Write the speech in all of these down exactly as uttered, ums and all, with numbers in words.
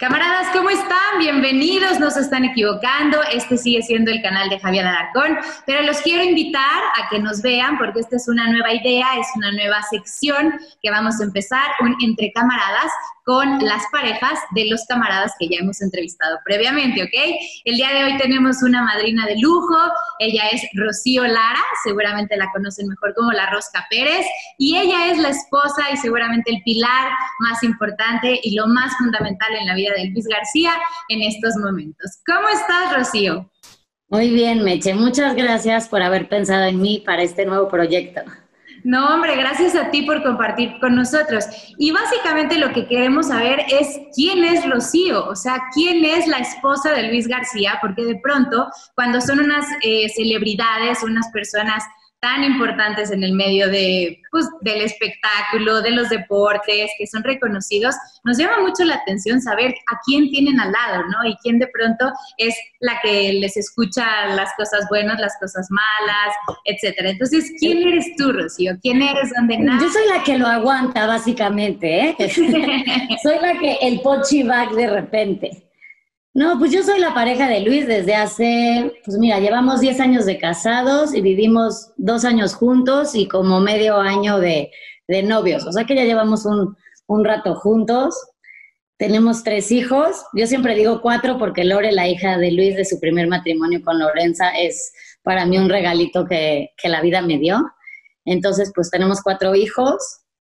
Camaradas, ¿cómo están? Bienvenidos, no se están equivocando, este sigue siendo el canal de Javier Alarcón, pero los quiero invitar a que nos vean porque esta es una nueva idea, es una nueva sección que vamos a empezar, un Entre Camaradas, con las parejas de los camaradas que ya hemos entrevistado previamente, ¿ok? El día de hoy tenemos una madrina de lujo, ella es Rocío Lara, seguramente la conocen mejor como La Rosca Pérez, y ella es la esposa y seguramente el pilar más importante y lo más fundamental en la vida de Luis García en estos momentos. ¿Cómo estás, Rocío? Muy bien, Meche. Muchas gracias por haber pensado en mí para este nuevo proyecto. No, hombre, gracias a ti por compartir con nosotros. Y básicamente lo que queremos saber es quién es Rocío, o sea, quién es la esposa de Luis García, porque de pronto, cuando son unas eh, celebridades, unas personas tan importantes en el medio de, pues, del espectáculo, de los deportes, que son reconocidos, nos llama mucho la atención saber a quién tienen al lado, ¿no? Y quién de pronto es la que les escucha las cosas buenas, las cosas malas, etcétera. Entonces, ¿quién eres tú, Rocío? ¿Quién eres? ¿Dónde naces? Yo soy la que lo aguanta, básicamente, ¿eh? Soy la que el pochi back de repente. No, pues yo soy la pareja de Luis desde hace, pues mira, llevamos diez años de casados y vivimos dos años juntos y como medio año de, de novios. O sea que ya llevamos un, un rato juntos. Tenemos tres hijos. Yo siempre digo cuatro porque Lore, la hija de Luis de su primer matrimonio con Lorenza, es para mí un regalito que, que la vida me dio. Entonces, pues tenemos cuatro hijos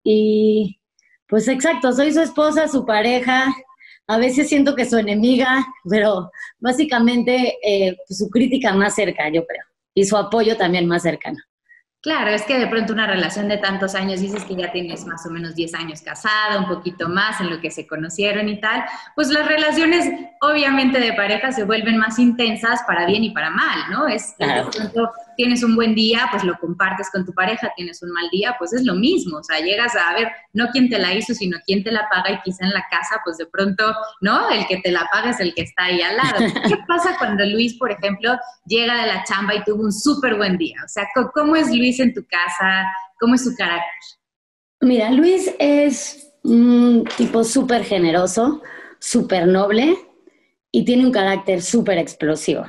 y pues exacto, soy su esposa, su pareja. A veces siento que su enemiga, pero básicamente eh, pues, su crítica más cerca, yo creo, y su apoyo también más cercano. Claro, es que de pronto una relación de tantos años, dices que ya tienes más o menos diez años casada, un poquito más en lo que se conocieron y tal, pues las relaciones obviamente de pareja se vuelven más intensas para bien y para mal, ¿no? Es, Claro. de pronto tienes un buen día, pues lo compartes con tu pareja, tienes un mal día, pues es lo mismo, o sea, llegas a ver, no quién te la hizo, sino quién te la paga y quizá en la casa, pues de pronto, ¿no? El que te la paga es el que está ahí al lado. ¿Qué pasa cuando Luis, por ejemplo, llega de la chamba y tuvo un súper buen día? O sea, ¿cómo es Luis en tu casa? ¿Cómo es su carácter? Mira, Luis es un tipo súper generoso, súper noble y tiene un carácter súper explosivo.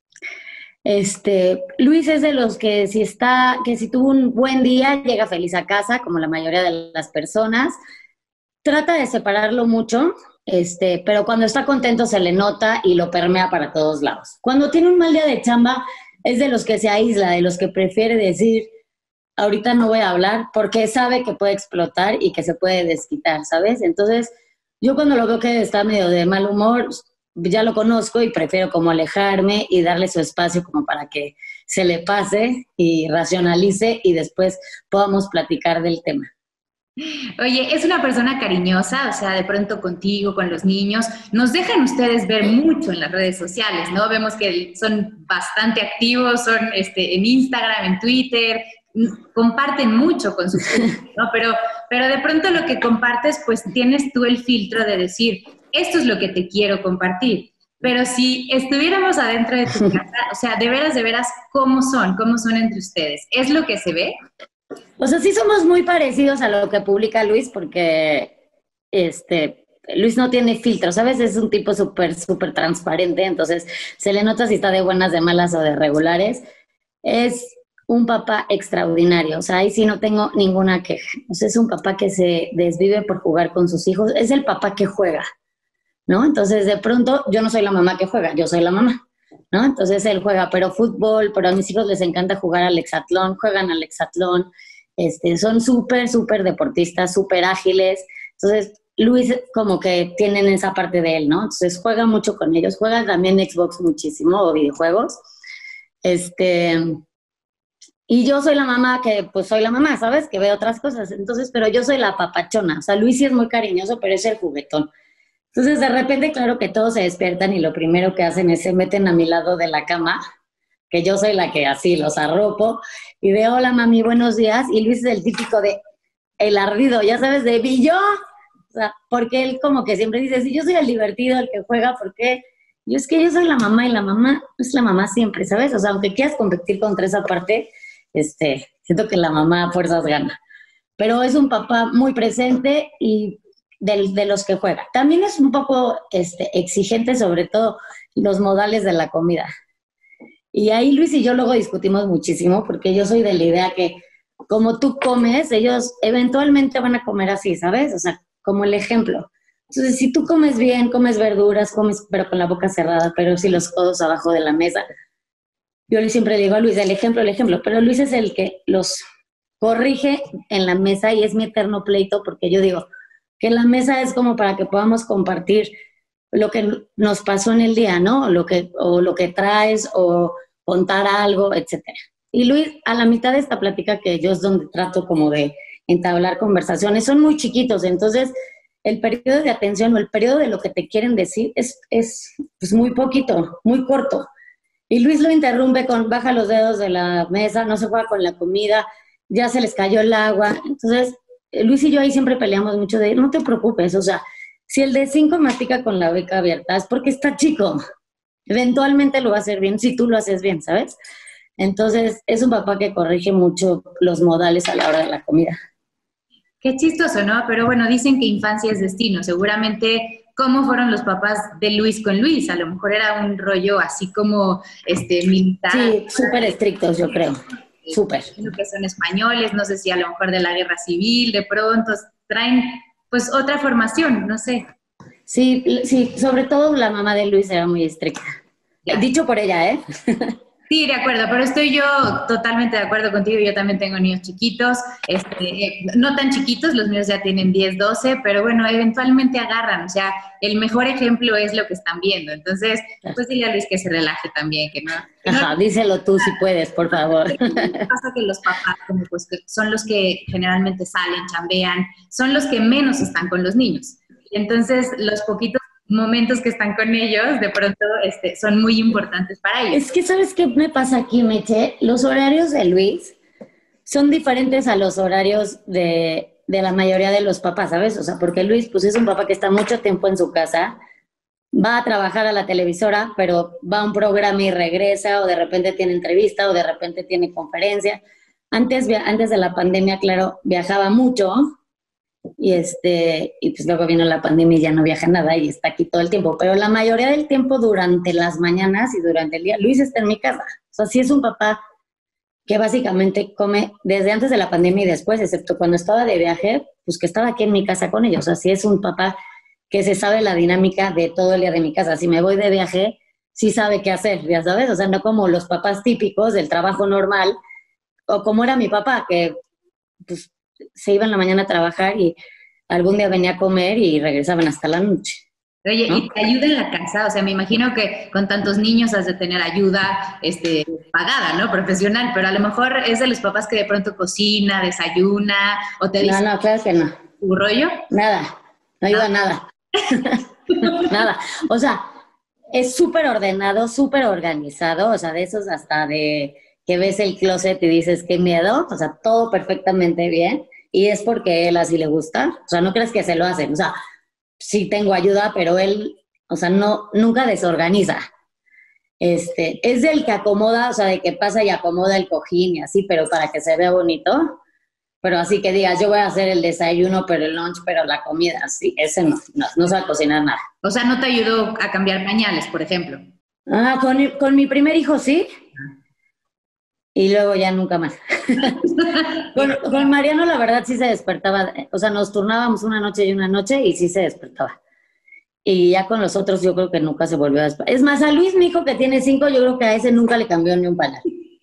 Este, Luis es de los que si está, que si tuvo un buen día, llega feliz a casa, como la mayoría de las personas. Trata de separarlo mucho, este, pero cuando está contento se le nota y lo permea para todos lados. Cuando tiene un mal día de chamba, es de los que se aísla, de los que prefiere decir, ahorita no voy a hablar, porque sabe que puede explotar y que se puede desquitar, ¿sabes? Entonces, yo cuando lo veo que está medio de mal humor, ya lo conozco y prefiero como alejarme y darle su espacio como para que se le pase y racionalice y después podamos platicar del tema. Oye, es una persona cariñosa, o sea, de pronto contigo, con los niños, nos dejan ustedes ver mucho en las redes sociales, ¿no? Vemos que son bastante activos, son este, en Instagram, en Twitter, comparten mucho con sus hijos, ¿no? Pero, pero de pronto lo que compartes, pues tienes tú el filtro de decir, esto es lo que te quiero compartir. Pero si estuviéramos adentro de tu casa, o sea, de veras, de veras, ¿cómo son? ¿Cómo son entre ustedes? ¿Es lo que se ve? O sea, sí somos muy parecidos a lo que publica Luis porque este, Luis no tiene filtro, ¿sabes? Es un tipo súper, súper transparente, entonces se le nota si está de buenas, de malas o de regulares. Es un papá extraordinario, o sea, ahí sí no tengo ninguna queja. O sea, es un papá que se desvive por jugar con sus hijos, es el papá que juega, ¿no? Entonces, de pronto, yo no soy la mamá que juega, yo soy la mamá, ¿no? Entonces, él juega, pero fútbol, pero a mis hijos les encanta jugar al hexatlón, juegan al hexatlón, este, son súper, súper deportistas, súper ágiles. Entonces, Luis como que tienen esa parte de él, ¿no? Entonces, juega mucho con ellos, juega también Xbox muchísimo o videojuegos. Este... Y yo soy la mamá que, pues soy la mamá, ¿sabes? Que ve otras cosas. Entonces, pero yo soy la papachona. O sea, Luis sí es muy cariñoso, pero es el juguetón. Entonces, de repente, claro que todos se despiertan y lo primero que hacen es se meten a mi lado de la cama, que yo soy la que así los arropo, y de hola, mami, buenos días. Y Luis es el típico de el ardido, ya sabes, de ¿y yo? O sea, porque él como que siempre dice, si yo soy el divertido, el que juega, ¿por qué? Yo es que yo soy la mamá y la mamá es la mamá siempre, ¿sabes? O sea, aunque quieras competir contra esa parte, este, siento que la mamá a fuerzas gana. Pero es un papá muy presente y de, de los que juega. También es un poco este, exigente, sobre todo los modales de la comida. Y ahí Luis y yo luego discutimos muchísimo, porque yo soy de la idea que como tú comes, ellos eventualmente van a comer así, ¿sabes? O sea, como el ejemplo. Entonces, si tú comes bien, comes verduras, comes pero con la boca cerrada, pero sí los codos abajo de la mesa. Yo le siempre le digo a Luis, el ejemplo, el ejemplo, pero Luis es el que los corrige en la mesa y es mi eterno pleito, porque yo digo que la mesa es como para que podamos compartir lo que nos pasó en el día, ¿no? Lo que, o lo que traes, o contar algo, etcétera. Y Luis, a la mitad de esta plática, que yo es donde trato como de entablar conversaciones, son muy chiquitos, entonces el periodo de atención o el periodo de lo que te quieren decir es, es pues muy poquito, muy corto. Y Luis lo interrumpe con baja los dedos de la mesa, no se juega con la comida, ya se les cayó el agua. Entonces, Luis y yo ahí siempre peleamos mucho de, no te preocupes, o sea, si el de cinco mastica con la boca abierta es porque está chico. Eventualmente lo va a hacer bien si tú lo haces bien, ¿sabes? Entonces, es un papá que corrige mucho los modales a la hora de la comida. Qué chistoso, ¿no? Pero bueno, dicen que infancia es destino. Seguramente, ¿cómo fueron los papás de Luis con Luis? A lo mejor era un rollo así como este militar. Sí, súper estrictos, yo creo. Súper. Que son españoles, no sé si a lo mejor de la guerra civil, de pronto traen pues otra formación, no sé. Sí, sí, sobre todo la mamá de Luis era muy estricta. Ya. Dicho por ella, ¿eh? Sí, de acuerdo, pero estoy yo totalmente de acuerdo contigo. Yo también tengo niños chiquitos, este, no tan chiquitos, los míos ya tienen diez, doce, pero bueno, eventualmente agarran, o sea, el mejor ejemplo es lo que están viendo. Entonces, pues dile a Luis que se relaje también, que no... Que no Ajá, díselo tú si puedes, por favor. Pasa que los papás, como pues, que son los que generalmente salen, chambean, son los que menos están con los niños. Entonces, los poquitos momentos que están con ellos, de pronto este, son muy importantes para ellos. Es que, ¿sabes qué me pasa aquí, Meche? Los horarios de Luis son diferentes a los horarios de, de la mayoría de los papás, ¿sabes? O sea, porque Luis, pues es un papá que está mucho tiempo en su casa, va a trabajar a la televisora, pero va a un programa y regresa, o de repente tiene entrevista, o de repente tiene conferencia. Antes, antes de la pandemia, claro, viajaba mucho, y este y pues luego vino la pandemia y ya no viaja nada y está aquí todo el tiempo, pero la mayoría del tiempo durante las mañanas y durante el día Luis está en mi casa. O sea, sí es un papá que básicamente come desde antes de la pandemia y después, excepto cuando estaba de viaje, pues que estaba aquí en mi casa con ellos. O sea, sí es un papá que se sabe la dinámica de todo el día de mi casa. Si me voy de viaje, sí sabe qué hacer, ya sabes, o sea, no como los papás típicos del trabajo normal, o como era mi papá, que pues se iba en la mañana a trabajar y algún día venía a comer y regresaban hasta la noche. Oye, ¿no? ¿Y te ayuda en la casa? O sea, me imagino que con tantos niños has de tener ayuda este, pagada, ¿no? Profesional, pero a lo mejor es de los papás que de pronto cocina, desayuna, o te dice... No, no, claro que no. ¿Tu rollo? Nada, no ayuda ah. nada. Nada. O sea, es súper ordenado, súper organizado, o sea, de esos hasta de... que ves el closet y dices, qué miedo, o sea, todo perfectamente bien, y es porque él así le gusta, o sea, no crees que se lo hacen, o sea, sí tengo ayuda, pero él, o sea, no, nunca desorganiza. Este, es del que acomoda, o sea, de que pasa y acomoda el cojín y así, pero para que se vea bonito, pero así que digas, yo voy a hacer el desayuno, pero el lunch, pero la comida, sí, ese no, no, no sabe cocinar nada. O sea, ¿no te ayudó a cambiar pañales, por ejemplo? Ah, con, con mi primer hijo sí, y luego ya nunca más. con, con Mariano la verdad sí se despertaba, o sea, nos turnábamos una noche y una noche y sí se despertaba. Y ya con los otros yo creo que nunca se volvió a despertar. Es más, a Luis, mi hijo que tiene cinco, yo creo que a ese nunca le cambió ni un pañal.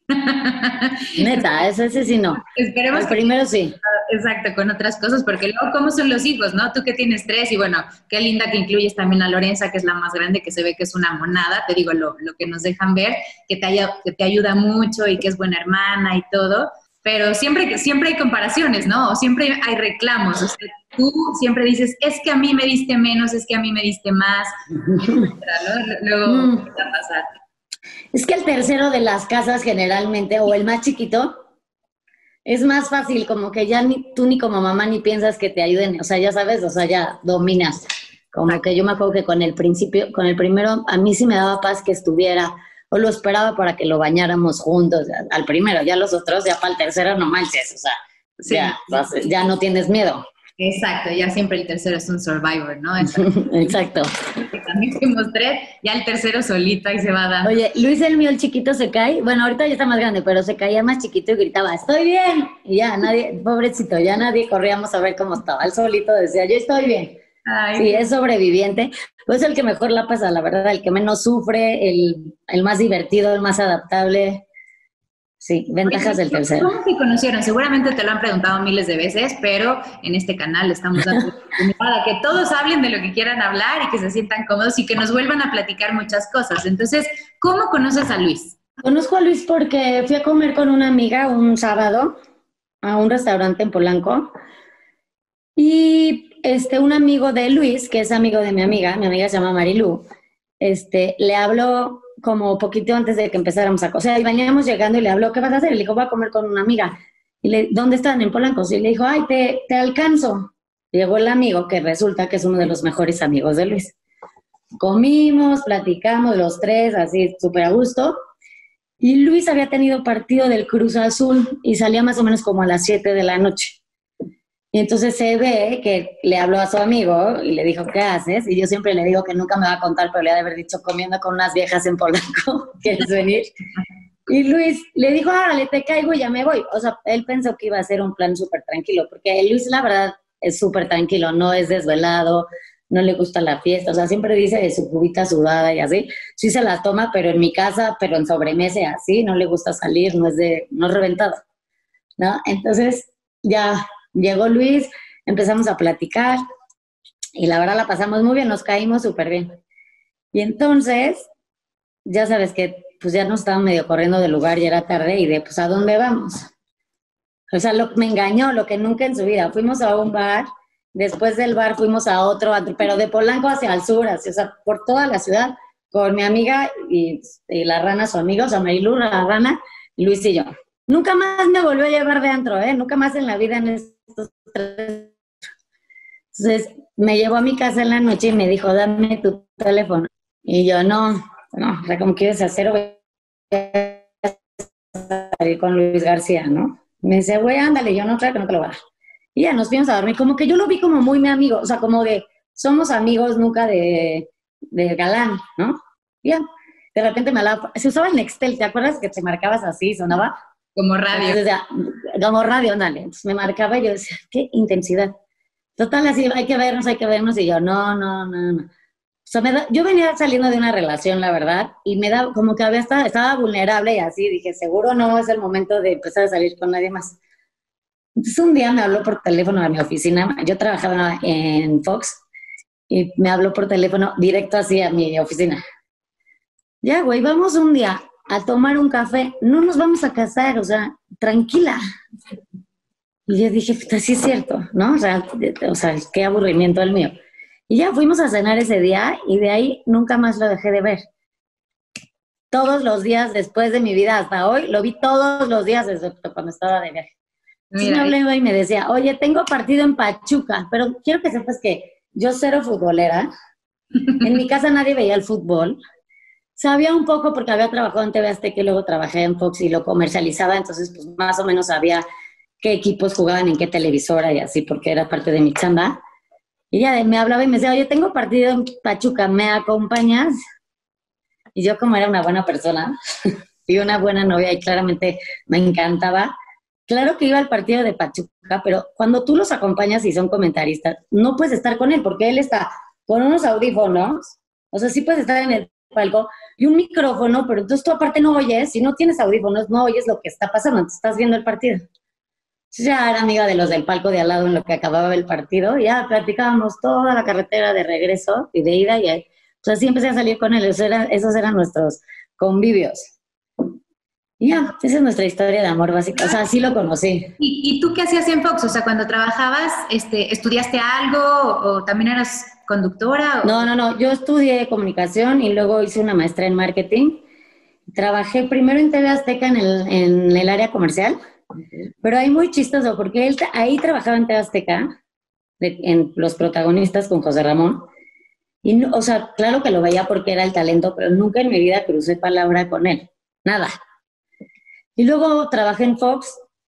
Neta, ese, ese sí no. Esperemos el primero sí. Exacto, con otras cosas, porque luego, ¿cómo son los hijos, no? Tú que tienes tres, y bueno, qué linda que incluyes también a Lorenza, que es la más grande, que se ve que es una monada, te digo, lo, lo que nos dejan ver, que te, haya, que te ayuda mucho y que es buena hermana y todo, pero siempre, siempre hay comparaciones, ¿no? O siempre hay reclamos, o sea, tú siempre dices, es que a mí me diste menos, es que a mí me diste más, etcétera, ¿no? Luego, mm. ¿qué va a pasar? Es que el tercero de las casas generalmente, o el más chiquito, es más fácil, como que ya ni tú ni como mamá ni piensas que te ayuden, o sea, ya sabes, o sea, ya dominas. Como que yo me acuerdo que con el principio, con el primero, a mí sí me daba paz que estuviera, o lo esperaba para que lo bañáramos juntos, al primero, ya los otros, ya para el tercero no manches, o sea, sí. ya, ya no tienes miedo. Exacto, ya siempre el tercero es un survivor, ¿no? Exacto. También fuimos tres, ya el tercero solito ahí se va dando. Oye, Luis el mío, el chiquito, se cae. Bueno, ahorita ya está más grande, pero se caía más chiquito y gritaba, ¡estoy bien! Y ya nadie, pobrecito, ya nadie corríamos a ver cómo estaba. Él solito decía, yo estoy bien. Ay, sí, es sobreviviente. Pues el que mejor la pasa, la verdad, el que menos sufre, el, el más divertido, el más adaptable. Sí, ventajas del tercero. ¿Cómo se conocieron? Seguramente te lo han preguntado miles de veces, pero en este canal estamos dando la oportunidad a que todos hablen de lo que quieran hablar y que se sientan cómodos y que nos vuelvan a platicar muchas cosas. Entonces, ¿cómo conoces a Luis? Conozco a Luis porque fui a comer con una amiga un sábado a un restaurante en Polanco y este, un amigo de Luis, que es amigo de mi amiga, mi amiga se llama Marilu, este, le habló como poquito antes de que empezáramos a comer. O sea, y veníamos llegando y le habló, ¿qué vas a hacer? Y le dijo, voy a comer con una amiga. Y le, ¿dónde están? En Polanco. Y le dijo, ay, te, te alcanzo. Llegó el amigo, que resulta que es uno de los mejores amigos de Luis. Comimos, platicamos los tres, así súper a gusto. Y Luis había tenido partido del Cruz Azul y salía más o menos como a las siete de la noche. Y entonces se ve que le habló a su amigo y le dijo, ¿qué haces? Y yo siempre le digo que nunca me va a contar, pero le ha de haber dicho, comiendo con unas viejas en Polanco, ¿quieres venir? Y Luis le dijo, árale, te caigo y ya me voy. O sea, él pensó que iba a ser un plan súper tranquilo, porque Luis, la verdad, es súper tranquilo, no es desvelado, no le gusta la fiesta, o sea, siempre dice de su cubita sudada y así. Sí se la toma, pero en mi casa, pero en sobremesa y así, no le gusta salir, no es de, no es reventado, ¿no? Entonces, ya llegó Luis, empezamos a platicar y la verdad la pasamos muy bien, nos caímos súper bien. Y entonces, ya sabes que pues ya nos estaban medio corriendo del lugar, ya era tarde y de pues ¿a dónde vamos? O sea, lo, me engañó, lo que nunca en su vida. Fuimos a un bar, después del bar fuimos a otro, pero de Polanco hacia el sur, así, o sea, por toda la ciudad, con mi amiga y, y la rana, su amigo, o sea, Marilu, la rana, Luis y yo. Nunca más me volvió a llevar de antro, ¿eh? Nunca más en la vida en estos tres. Entonces, me llevó a mi casa en la noche y me dijo, dame tu teléfono. Y yo, no, no, o sea, como quieres hacer, voy a salir con Luis García, ¿no? Me dice, güey, ándale, yo no creo que no te lo voy a dar. Y ya nos fuimos a dormir, como que yo lo vi como muy mi amigo, o sea, como de, somos amigos nunca de, de galán, ¿no? Y ya, de repente me hablaba, se usaba el Nextel, ¿te acuerdas que te marcabas así, sonaba? Como radio. Entonces, ya, como radio, ándale. Entonces me marcaba y yo decía, qué intensidad. Total, así, hay que vernos, hay que vernos. Y yo, no, no, no, no. O sea, me da, yo venía saliendo de una relación, la verdad, y me da como que había estado, estaba vulnerable y así. Dije, seguro no es el momento de empezar a salir con nadie más. Entonces un día me habló por teléfono a mi oficina. Yo trabajaba en Fox y me habló por teléfono directo así a mi oficina. Ya, güey, vamos un día a tomar un café, no nos vamos a casar, o sea, tranquila. Y yo dije, pues sí es cierto, ¿no? O sea, o sea, qué aburrimiento el mío. Y ya fuimos a cenar ese día y de ahí nunca más lo dejé de ver. Todos los días después de mi vida hasta hoy, lo vi todos los días desde cuando estaba de viaje. Entonces me hablaba y me decía, oye, tengo partido en Pachuca, pero quiero que sepas que yo cero futbolera. En mi casa nadie veía el fútbol. Sabía un poco porque había trabajado en T V Azteca y luego trabajé en Fox y lo comercializaba, entonces pues más o menos sabía qué equipos jugaban en qué televisora y así, porque era parte de mi chamba. Y ya me hablaba y me decía, oye, tengo partido en Pachuca, ¿me acompañas? Y yo, como era una buena persona y una buena novia y claramente me encantaba, claro que iba al partido de Pachuca, pero cuando tú los acompañas y son comentaristas, no puedes estar con él porque él está con unos audífonos, o sea, sí puedes estar en el palco y un micrófono, pero entonces tú aparte no oyes, si no tienes audífonos, no oyes lo que está pasando, entonces estás viendo el partido. Entonces ya era amiga de los del palco de al lado en lo que acababa el partido, y ya platicábamos toda la carretera de regreso y de ida, y ahí, o sea, sí empecé a salir con él, esos eran, esos eran nuestros convivios. Y ya, esa es nuestra historia de amor básica, o sea, así lo conocí. ¿Y, y tú qué hacías en Fox? O sea, cuando trabajabas, este, ¿estudiaste algo o, o también eras conductora? O... No, no, no, yo estudié comunicación y luego hice una maestría en marketing. Trabajé primero en T V Azteca en el, en el área comercial, okay. Pero ahí muy chistoso, porque él ahí trabajaba en T V Azteca, de, en Los Protagonistas con José Ramón, y no, o sea, claro que lo veía porque era el talento, pero nunca en mi vida crucé palabra con él, nada. Y luego trabajé en Fox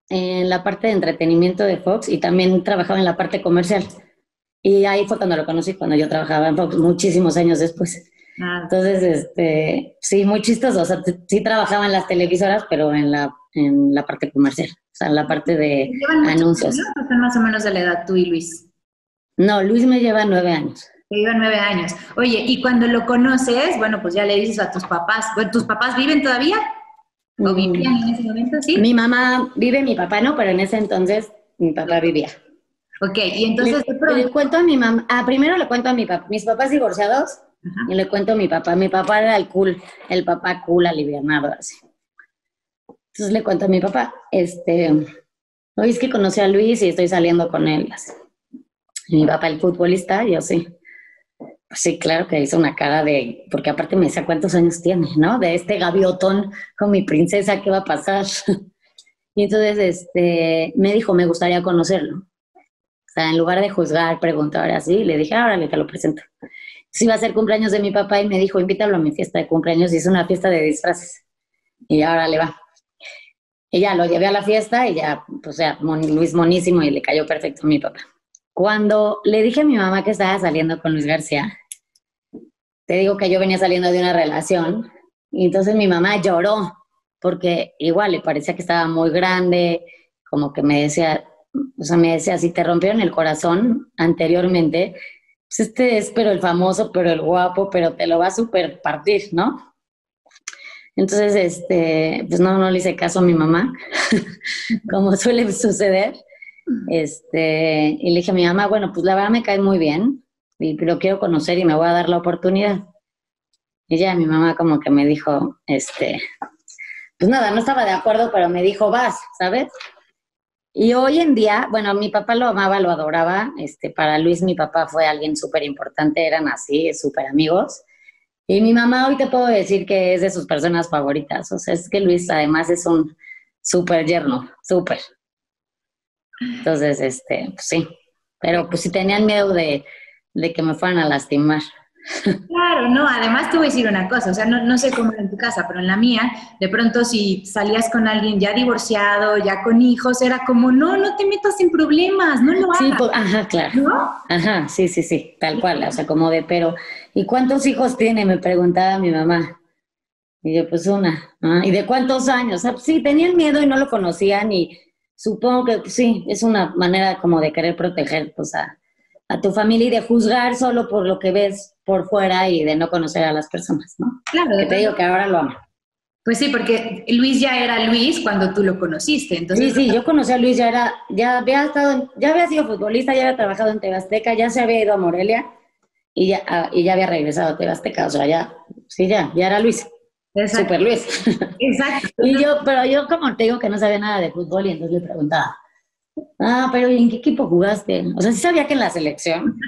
en la parte de entretenimiento de Fox y también trabajaba en la parte comercial. Y ahí fue cuando lo conocí, cuando yo trabajaba en Fox, muchísimos años después. Ah, Entonces, este, sí, muy chistoso. O sea, t- sí trabajaba en las televisoras, pero en la, en la parte comercial, o sea, en la parte de llevan mucho, anuncios. ¿no? Están más o menos de la edad tú y Luis. No, Luis me lleva nueve años. Que llevan nueve años. Oye, y cuando lo conoces, bueno, pues ya le dices a tus papás, bueno, ¿tus papás viven todavía? ¿O Mm, vivían en ese momento? Sí. mi mamá vive, mi papá no, pero en ese entonces mi papá vivía. Ok, y entonces Le, de le pronto, cuento a mi mamá, ah, primero le cuento a mi papá, mis papás divorciados, y ajá, le cuento a mi papá. Mi papá era el cool, el papá cool, alivianado, así. Entonces le cuento a mi papá, este, hoy es que conocí a Luis y estoy saliendo con él, así. Y mi papá, el futbolista, yo sí. Pues sí, claro que hizo una cara de, porque aparte me decía cuántos años tiene, ¿no? De este gaviotón con mi princesa, ¿qué va a pasar? Y entonces, este, me dijo, me gustaría conocerlo. O sea, en lugar de juzgar, preguntar así, le dije, órale, te lo presento. Sí, iba a ser cumpleaños de mi papá y me dijo, invítalo a mi fiesta de cumpleaños y es una fiesta de disfraces. Y ahora le va. Y ya lo llevé a la fiesta y ya, pues ya, mon, Luis monísimo y le cayó perfecto a mi papá. Cuando le dije a mi mamá que estaba saliendo con Luis García, te digo que yo venía saliendo de una relación y entonces mi mamá lloró porque igual le parecía que estaba muy grande, como que me decía, o sea, me decía, si te rompieron el corazón anteriormente, pues este es pero el famoso, pero el guapo, pero te lo va a super partir, ¿no? Entonces, este, pues no, no le hice caso a mi mamá, como suele suceder. Este, y le dije a mi mamá, bueno, pues la verdad me cae muy bien, y lo quiero conocer y me voy a dar la oportunidad. Y ya mi mamá como que me dijo, este, pues nada, no estaba de acuerdo, pero me dijo, vas, ¿sabes? Y hoy en día, bueno, mi papá lo amaba, lo adoraba. Este, para Luis, mi papá fue alguien súper importante, eran así, súper amigos. Y mi mamá hoy te puedo decir que es de sus personas favoritas. O sea, es que Luis además es un súper yerno, súper. Entonces, este, pues sí. Pero pues sí tenían miedo de, de que me fueran a lastimar. claro, no, además te voy a decir una cosa, o sea, no, no sé cómo era en tu casa, pero en la mía, de pronto si salías con alguien ya divorciado, ya con hijos, era como, no, no te metas en problemas, no lo Sí, hagas, pues, ajá, claro. ¿no? Ajá, sí, sí, sí, tal cual. O sea, como de, pero, ¿y cuántos hijos tiene? Me preguntaba mi mamá. Y yo, pues una. Ah, ¿y de cuántos años? Ah, pues, sí, tenían miedo y no lo conocían y supongo que pues, sí, es una manera como de querer proteger pues, a, a tu familia y de juzgar solo por lo que ves por fuera y de no conocer a las personas, ¿no? Claro, de Que te pronto, digo que ahora lo amo. pues sí, porque Luis ya era Luis cuando tú lo conociste, Sí, entonces, sí, yo conocí a Luis, ya era, ya había estado, en- ya había sido futbolista, ya había trabajado en T V Azteca, ya se había ido a Morelia y ya, ah, y ya había regresado a T V Azteca, o sea, ya, sí, ya, ya era Luis, exacto, super Luis. exacto. Y yo, pero yo como te digo que no sabía nada de fútbol y entonces le preguntaba, ah, pero ¿y en qué equipo jugaste? O sea, sí sabía que en la selección,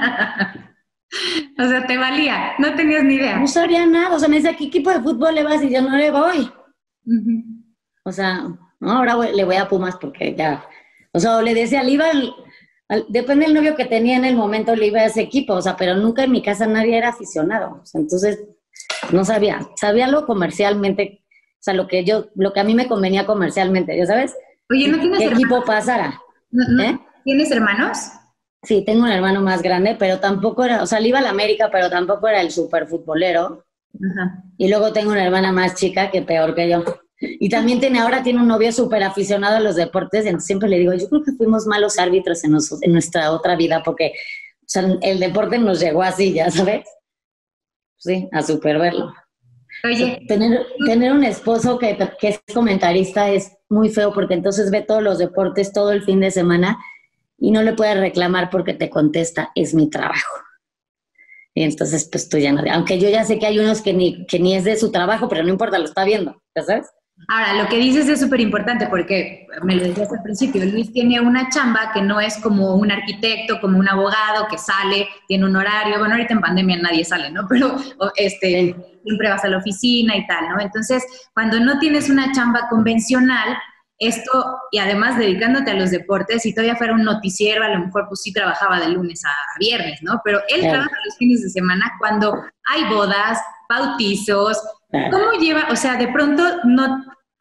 O sea, te valía, no tenías ni no idea. sabía nada, o sea, me decía, ¿qué equipo de fútbol le vas? Y yo no le voy. Ujú. O sea, no, ahora voy- le voy a Pumas porque ya, o sea, o le decía, le iba al, al- depende del novio que tenía en el momento, le iba a ese equipo, o sea, pero nunca en mi casa nadie era aficionado, o sea, entonces no sabía, sabía lo comercialmente, o sea, lo que yo, lo que a mí me convenía comercialmente, ¿ya sabes? Oye, ¿no ¿Qué tienes hermanos? equipo pasara? ¿No, ¿Eh? no- ¿Tienes hermanos? Sí, tengo un hermano más grande, pero tampoco era, o sea, le iba a la América, pero tampoco era el súper futbolero. Ajá. Y luego tengo una hermana más chica que peor que yo. Y también tiene, ahora tiene un novio súper aficionado a los deportes, y entonces siempre le digo, yo creo que fuimos malos árbitros en, nos- en nuestra otra vida, porque o sea, el deporte nos llegó así, ya sabes. Sí, a súper verlo. O sea, Oye, tener, tener un esposo que, que es comentarista es muy feo, porque entonces ve todos los deportes todo el fin de semana y no le puedes reclamar porque te contesta, es mi trabajo. Y entonces, pues tú ya no, aunque yo ya sé que hay unos que ni, que ni es de su trabajo, pero no importa, lo está viendo, ¿ya sabes? ahora, lo que dices es súper importante porque me lo decías al principio, Luis tiene una chamba que no es como un arquitecto, como un abogado que sale, tiene un horario, bueno, ahorita en pandemia nadie sale, ¿no? Pero o, este, Sí, siempre vas a la oficina y tal, ¿no? Entonces, cuando no tienes una chamba convencional, esto, y además dedicándote a los deportes, si todavía fuera un noticiero, a lo mejor pues sí trabajaba de lunes a, a viernes, ¿no? Pero él claro, trabaja los fines de semana cuando hay bodas, bautizos. claro. ¿Cómo lleva? O sea, de pronto no,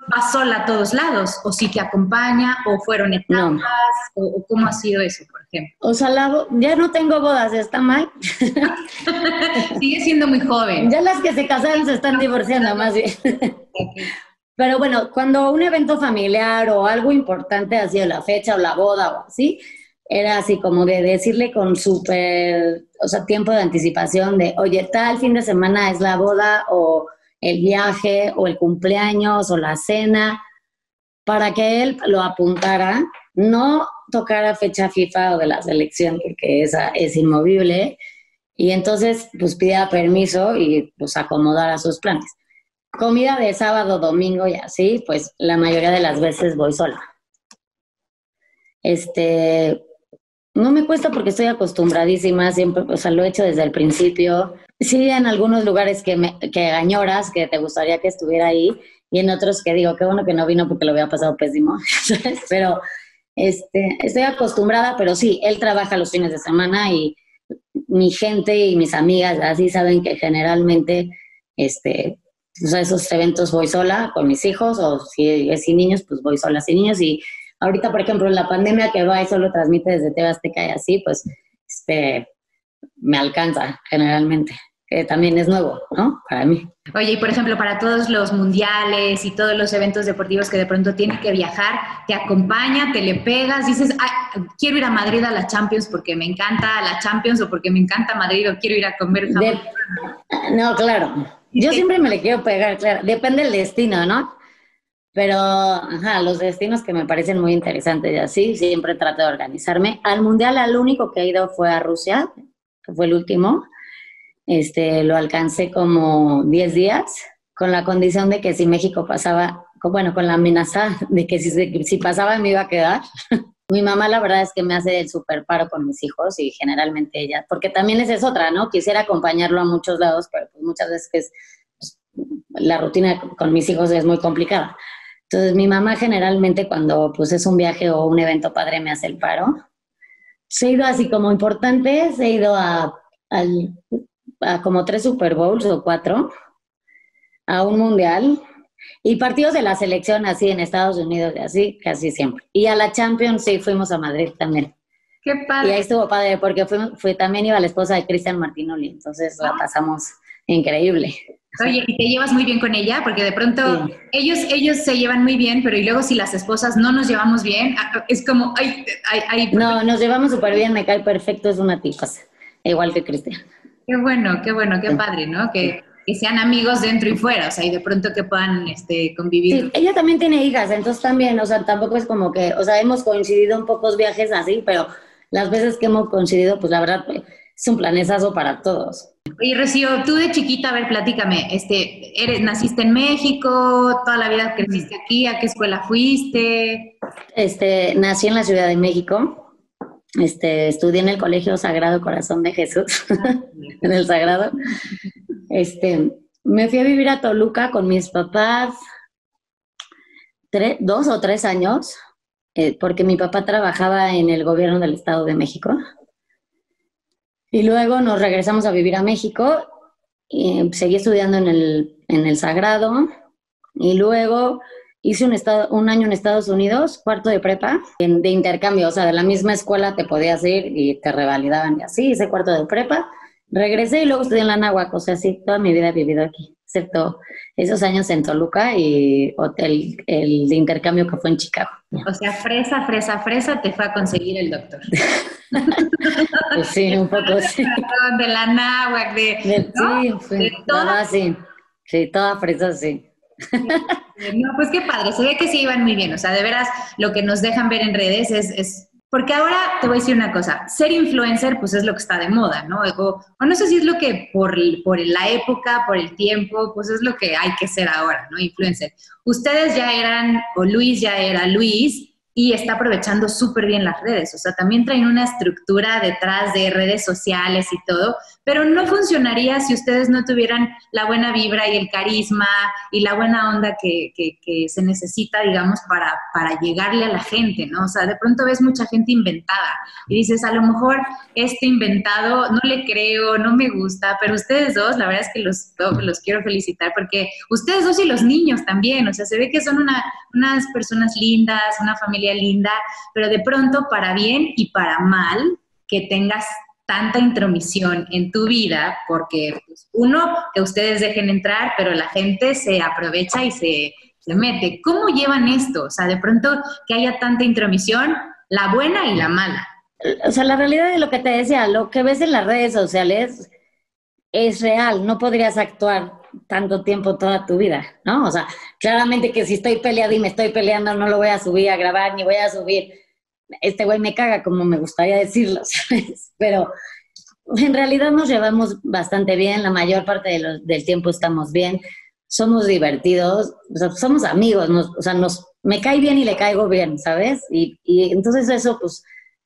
va sola a todos lados, o si te acompaña, o fueron etapas, No. o, o cómo ha sido eso, por ejemplo. O sea, la bo- ya no tengo bodas, ¿está mal? Sigue siendo muy joven. Ya las que se casaron se están divorciando más bien. Okay. Pero bueno, cuando un evento familiar o algo importante, así de la fecha o la boda o así, era así como de decirle con súper, o sea, tiempo de anticipación de, oye, tal fin de semana es la boda o el viaje o el cumpleaños o la cena, para que él lo apuntara, no tocara fecha FIFA o de la selección, porque esa es inmovible, y entonces pues pidiera permiso y pues acomodara sus planes. Comida de sábado, domingo y así, pues la mayoría de las veces voy sola. Este, no me cuesta porque estoy acostumbradísima, siempre, o sea, lo he hecho desde el principio. Sí, en algunos lugares que, me, que añoras, que te gustaría que estuviera ahí, y en otros que digo, qué bueno que no vino porque lo había pasado pésimo, pero este, estoy acostumbrada, pero sí, él trabaja los fines de semana y mi gente y mis amigas así saben que generalmente, este, pues a esos eventos voy sola con mis hijos, o si es sin niños, pues voy sola sin niños. Y ahorita, por ejemplo, en la pandemia que va y solo transmite desde T V Azteca y así, pues este, me alcanza generalmente, que también es nuevo, ¿no? Para mí. Oye, y por ejemplo, para todos los mundiales y todos los eventos deportivos que de pronto tienen que viajar, te acompaña, te le pegas, dices, ah, quiero ir a Madrid a la Champions porque me encanta la Champions o porque me encanta Madrid o quiero ir a comer jamón. De, no, claro. Yo Sí. siempre me le quiero pegar, claro. Depende del destino, ¿no? Pero, ajá, los destinos que me parecen muy interesantes y así, siempre trato de organizarme. Al mundial, al único que he ido fue a Rusia, que fue el último. Este, lo alcancé como diez días, con la condición de que si México pasaba, con, bueno, con la amenaza de que si, si pasaba me iba a quedar. Mi mamá la verdad es que me hace el súper paro con mis hijos y generalmente ella, porque también esa es otra, ¿no? Quisiera acompañarlo a muchos lados, pero pues muchas veces que es, pues, la rutina con mis hijos es muy complicada. Entonces mi mamá generalmente cuando pues es un viaje o un evento padre me hace el paro. Se he ido así como importantes, he ido a, al, a como tres Super Bowls o cuatro, a un mundial. Y partidos de la selección así en Estados Unidos y así, casi siempre. Y a la Champions sí fuimos a Madrid también. Qué Y padre. ahí estuvo padre porque fue, fue también iba la esposa de Cristian Martinoli, entonces la pasamos increíble. Oye, ¿y te llevas muy bien con ella? Porque de pronto Sí. ellos, ellos se llevan muy bien, pero y luego si las esposas no nos llevamos bien, es como, ay, ay, ay. No, nos llevamos súper bien, me cae perfecto, es una tipaza, igual que Cristian. Qué bueno, qué bueno, qué Sí. padre, ¿no? Que, que sean amigos dentro y fuera, o sea, y de pronto que puedan este, convivir. Sí, ella también tiene hijas, entonces también, o sea, tampoco es como que, o sea, hemos coincidido en pocos viajes así, pero las veces que hemos coincidido, pues la verdad, pues, es un planezazo para todos. Oye, Rocío, tú de chiquita, a ver, platícame, este, eres, naciste en México, toda la vida creciste aquí, ¿a qué escuela fuiste? Este, nací en la Ciudad de México, este, estudié en el Colegio Sagrado Corazón de Jesús, en el Sagrado. Este, me fui a vivir a Toluca con mis papás tres, dos o tres años, eh, porque mi papá trabajaba en el gobierno del Estado de México. Y luego nos regresamos a vivir a México y seguí estudiando en el, en el Sagrado. Y luego hice un, estado, un año en Estados Unidos, cuarto de prepa, de intercambio, o sea, de la misma escuela te podías ir y te revalidaban y así, hice cuarto de prepa. Regresé y luego estudié en la Náhuac, o sea, sí, toda mi vida he vivido aquí, excepto esos años en Toluca y el, el de intercambio que fue en Chicago. O sea, fresa, fresa, fresa, te fue a conseguir el doctor. Pues sí, un poco sí. De la náhuac, de, de, ¿no? Sí, sí, de toda... toda, sí, sí, toda fresa, sí. No, pues qué padre, se ve que sí iban muy bien, o sea, de veras, lo que nos dejan ver en redes es... es... Porque ahora te voy a decir una cosa, ser influencer pues es lo que está de moda, ¿no? O, o no sé si es lo que por, por la época, por el tiempo, pues es lo que hay que ser ahora, ¿no? Influencer. Ustedes ya eran, o Luis ya era Luis, y está aprovechando súper bien las redes. O sea, también traen una estructura detrás de redes sociales y todo, pero no funcionaría si ustedes no tuvieran la buena vibra y el carisma y la buena onda que, que, que se necesita, digamos, para, para llegarle a la gente, ¿no? O sea, de pronto ves mucha gente inventada y dices, a lo mejor este inventado no le creo, no me gusta, pero ustedes dos, la verdad es que los, los quiero felicitar porque ustedes dos y los niños también, o sea, se ve que son una, unas personas lindas, una familia linda, pero de pronto para bien y para mal que tengas tanta intromisión en tu vida, porque pues, uno, que ustedes dejen entrar, pero la gente se aprovecha y se, se mete. ¿Cómo llevan esto? O sea, de pronto que haya tanta intromisión, la buena y la mala. O sea, la realidad de lo que te decía, lo que ves en las redes sociales es real, no podrías actuar tanto tiempo toda tu vida, ¿no? O sea, claramente que si estoy peleada y me estoy peleando, no lo voy a subir a grabar, ni voy a subir, este güey me caga, como me gustaría decirlo, ¿sabes? Pero en realidad nos llevamos bastante bien, la mayor parte de los, del tiempo estamos bien, somos divertidos, o sea, somos amigos, nos, o sea, nos, me cae bien y le caigo bien, ¿sabes? Y, y entonces eso, pues,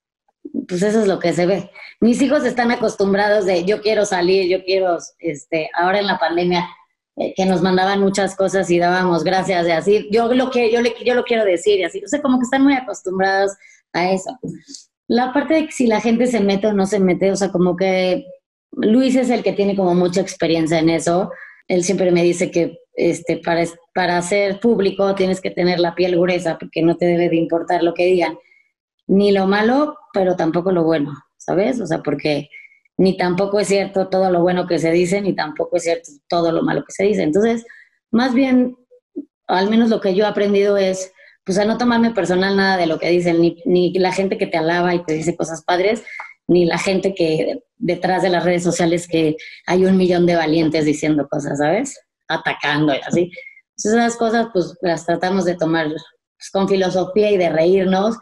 pues eso es lo que se ve. Mis hijos están acostumbrados de yo quiero salir, yo quiero, este, ahora en la pandemia, eh, que nos mandaban muchas cosas y dábamos gracias y así, yo lo que yo, le, yo lo quiero decir y así, o sea, como que están muy acostumbrados a eso. La parte de que si la gente se mete o no se mete, o sea, como que Luis es el que tiene como mucha experiencia en eso. Él siempre me dice que este, para, para ser público tienes que tener la piel gruesa porque no te debe de importar lo que digan. Ni lo malo, pero tampoco lo bueno, ¿sabes? O sea, porque ni tampoco es cierto todo lo bueno que se dice, ni tampoco es cierto todo lo malo que se dice. Entonces, más bien, al menos lo que yo he aprendido es, pues a no tomarme personal nada de lo que dicen, ni, ni la gente que te alaba y te dice cosas padres, ni la gente que detrás de las redes sociales que hay un millón de valientes diciendo cosas, ¿sabes? Atacando y así. Entonces, esas cosas, pues las tratamos de tomar pues, con filosofía y de reírnos.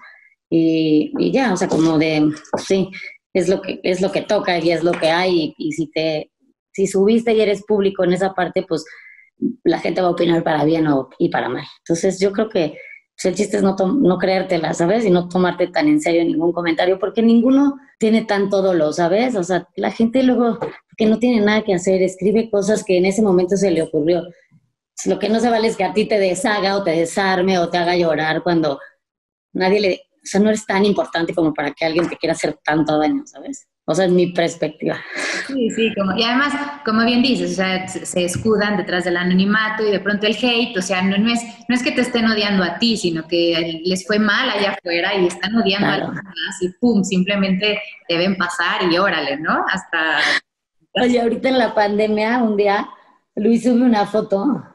Y, y ya, o sea, como de, sí, es lo que es lo que toca y es lo que hay, y, y si te, si subiste y eres público en esa parte, pues la gente va a opinar para bien o, y para mal. Entonces yo creo que pues, el chiste es no, no creértela, ¿sabes? Y no tomarte tan en serio ningún comentario, porque ninguno tiene tanto dolor, ¿sabes? O sea, la gente luego, que no tiene nada que hacer, escribe cosas que en ese momento se le ocurrió. Lo que no se vale es que a ti te deshaga o te desarme o te haga llorar cuando nadie le... O sea, no eres tan importante como para que alguien te quiera hacer tanto daño, ¿sabes? O sea, es mi perspectiva. Sí, sí, como, y además, como bien dices, o sea, se escudan detrás del anonimato y de pronto el hate, o sea, no, no, es, no es que te estén odiando a ti, sino que les fue mal allá afuera y están odiando claro. a los demás y pum, simplemente te ven pasar y órale, ¿no? Hasta... Oye, ahorita en la pandemia, un día, Luis sube una foto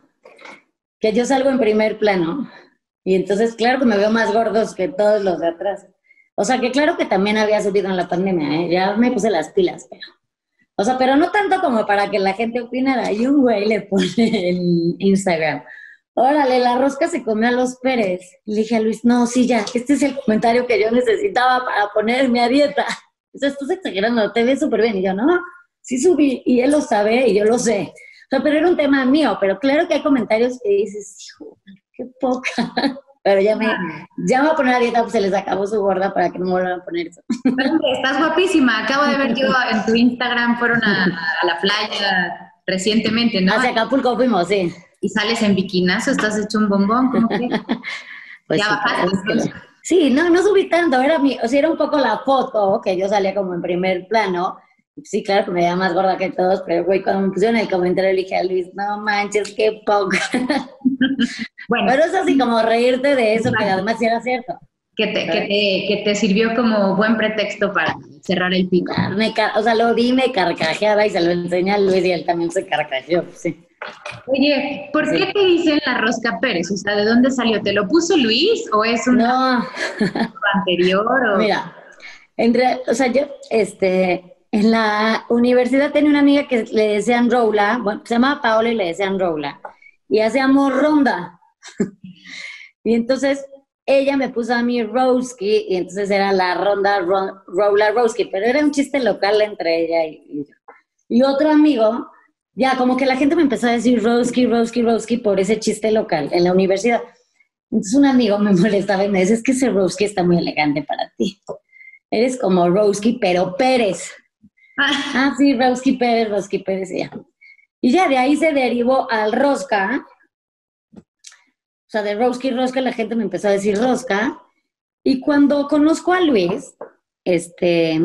que yo salgo en primer plano. Y entonces, claro que me veo más gordos que todos los de atrás. O sea, que claro que también había subido en la pandemia, ¿eh? Ya me puse las pilas, pero... O sea, pero no tanto como para que la gente opinara. Y un güey le pone en Instagram, órale, la rosca se comió a los Pérez. Le dije a Luis, no, sí, ya, este es el comentario que yo necesitaba para ponerme a dieta. O sea, estás exagerando, te ves súper bien. Y yo, no, no, sí subí, y él lo sabe y yo lo sé. O sea, pero era un tema mío, pero claro que hay comentarios que dices, hijo, qué poca. Pero ya me, ya me voy a poner a dieta, pues se les acabó su gorda para que no me vuelvan a poner eso. Estás guapísima. Acabo de ver yo en tu Instagram, fueron a, a la playa recientemente, ¿no? Hacia Acapulco fuimos, sí. Y sales en bikinazo, estás hecho un bombón, ¿cómo que? Pues ya sí, bajaste. Es que, sí, no, no subí tanto, era mi, o sea, era un poco la foto, que yo salía como en primer plano. Sí, claro que me veía más gorda que todos, pero güey, cuando me pusieron el comentario le dije a Luis, no manches, qué poco. Bueno, pero es así como reírte de eso, que además sí era cierto. Que te, que, te, que te sirvió como buen pretexto para cerrar el pico. Me, o sea, lo vi, me carcajeaba y se lo enseñé a Luis y él también se carcajeó, sí. Oye, ¿por sí. qué te dicen la rosca Pérez? O sea, ¿de dónde salió? ¿Te lo puso Luis o es un no. anterior? O... Mira, en real, o sea, yo, este... En la universidad tenía una amiga que le decían Roula, bueno, se llamaba Paola y le decían Roula, y hacíamos ronda. Y entonces ella me puso a mí Rosky, y entonces era la ronda ro, Roula Rosky, pero era un chiste local entre ella y, y yo. Y otro amigo, ya como que la gente me empezó a decir Rosky, Rosky, Rosky por ese chiste local en la universidad. Entonces un amigo me molestaba y me dice, es que ese Roski está muy elegante para ti. Eres como Roski, pero Pérez. Ah, sí, Roski Pérez, Roski Pérez, y ya. Y ya de ahí se derivó al Rosca. O sea, de Roski Rosca la gente me empezó a decir Rosca. Y cuando conozco a Luis, este,